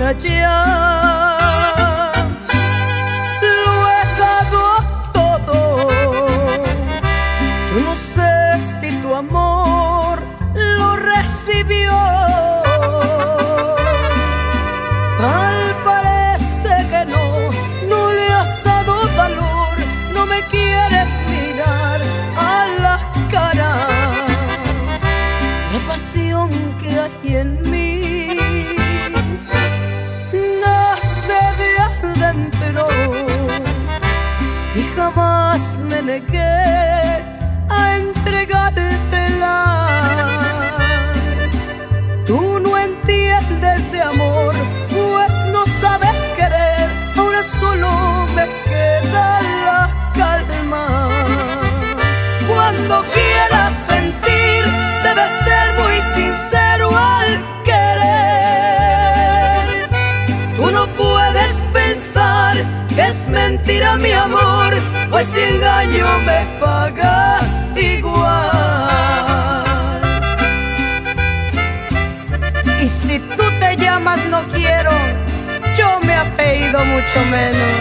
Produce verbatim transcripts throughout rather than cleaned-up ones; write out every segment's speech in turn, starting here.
allá. Lo he dado todo. Yo no sé si tu amor lo recibió. Tal parece que no, no le has dado valor. No me quieres mirar a la cara. La pasión que hay en mí nace de adentro y jamás me negué a entregártela. Tú no entiendes de amor, pues no sabes querer. Ahora solo me queda la calma. Cuando quieras sentir, debes ser muy sincero al querer. Tú no puedes pensar que es mentira mi amor, pues si engaño me pagas igual. Y si tú te llamas No Quiero, yo me apellido mucho menos.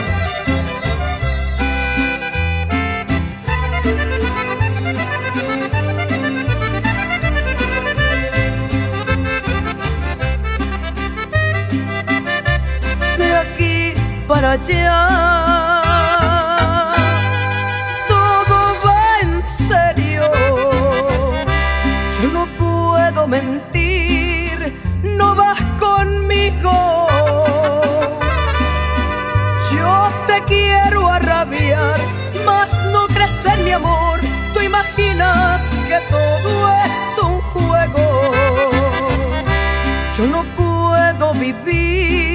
Para allá todo va en serio. Yo no puedo mentir, no vas conmigo. Yo te quiero a rabiar, mas no crees en mi amor. Tú imaginas que todo es un juego. Yo no puedo vivir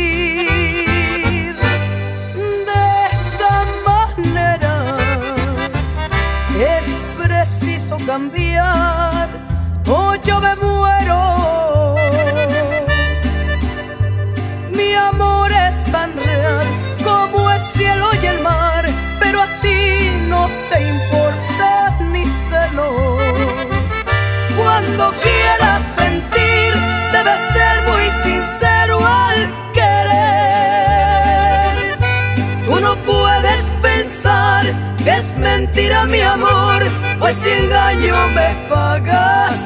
cambiar o yo me muero. Mi amor es tan real como el cielo y el mar, pero a ti no te importan mis celos. Cuando quieras sentir, debes ser muy sincero al querer. Tú no puedes pensar que es mentira mi amor, pues si engaño me pagas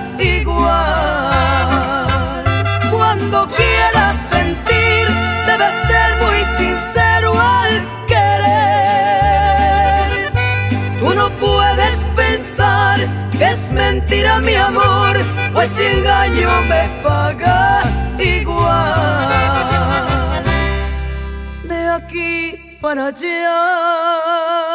igual. Cuando quieras sentir, debes ser muy sincero al querer. Tú no puedes pensar que es mentira mi amor, pues si engaño me pagas igual. De aquí para allá